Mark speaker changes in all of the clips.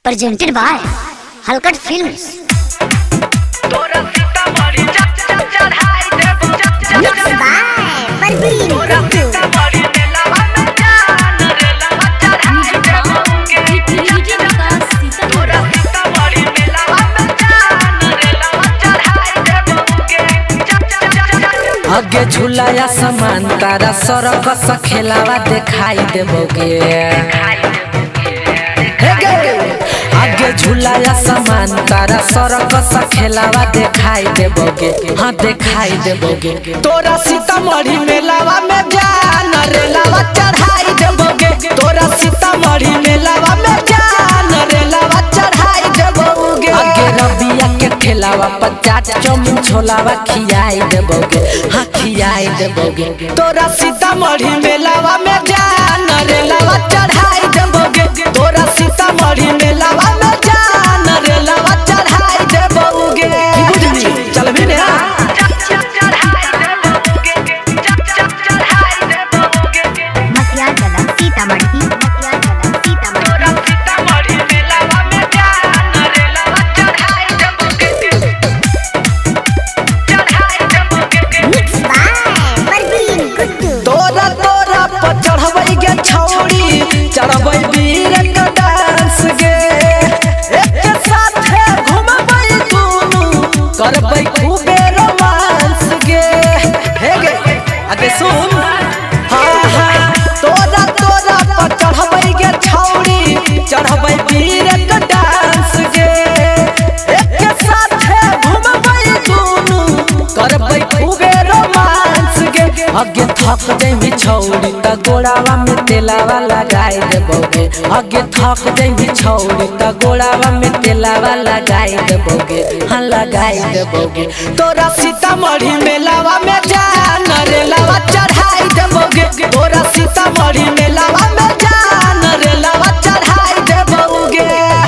Speaker 1: presented by Halkat Films. Mixed by Parveen.
Speaker 2: आगे झूलाया सामान तारा सरक खेलावा दिखाई देबोगे। आगे झूलाया सामान तारा सरक खेलावा दिखाई देबोगे। हाँ दिखाई देबोगे। तोरा सीतामढ़ी मेलावा में जान रेलावा चढ़ाई देबोगे। तोरा सीतामढ़ी मेलावा में जान रेलावा चढ़ाई देबोगे। आगे रबिया के खेलावा 50 चौमिन छोलावा खियाई देबोगे। हाँ खियाई देबोगे। तोरा सीतामढ़ी मेलावा में जान रेलावा चढ़ाई देबोगे। तोरा सीतामढ़ी मेलावा में जान रेलावा चढ़ाई देबोगे। चल भी ने
Speaker 1: मसिया कला सीतामढ़ी।
Speaker 2: चढ़बै वीर का डांस गे एक साथे घुमबै दुनु करबै खूबे रोमांस गे। हे गे आगे सुन हाँ हाँ तोरा तोरा पर चढ़बै गे छौड़ी चढ़बै वीर का डांस गे एक साथे घुमबै दुनु करबै खूबे रोमांस गे। आगे थक जइबी छौड़ी त गोड़ावा में तेलावा लगाई देबोगे। आगे थक जइबी छौड़ी त गोड़ावा में तेलावा लगाई देबोगे। हाँ लगाई देबोगे। तोरा सीतामढ़ी मेलावा में जान रेलावा चढ़ाई देबोगे। तोरा सीतामढ़ी मेलावा में जान रेलावा चढ़ाई देबोगे।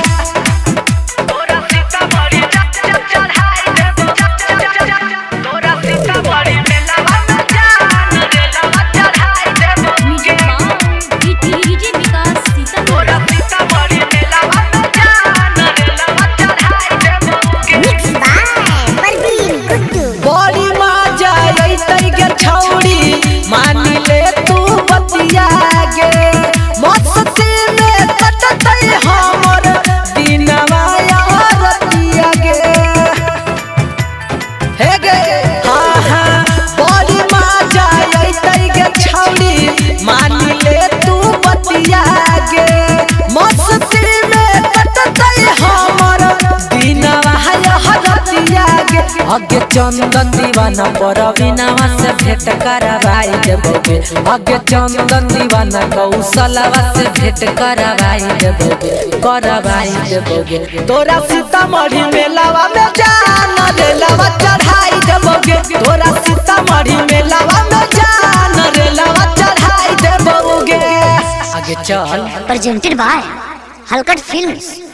Speaker 2: आगे चंदन दीवाना पर बिनावा से भेंट करवाई देबोगे। आगे चंदन दीवाना कौशलवा से भेंट करवाई देबोगे। करवाई देबोगे। तोरा सीतामढ़ी मेलावा में जान रेलावा चढ़ाई देबोगे। तोरा सीतामढ़ी मेलावा में जान रेलावा चढ़ाई देबोगे। आगे चल
Speaker 1: Presented by Halkat Films.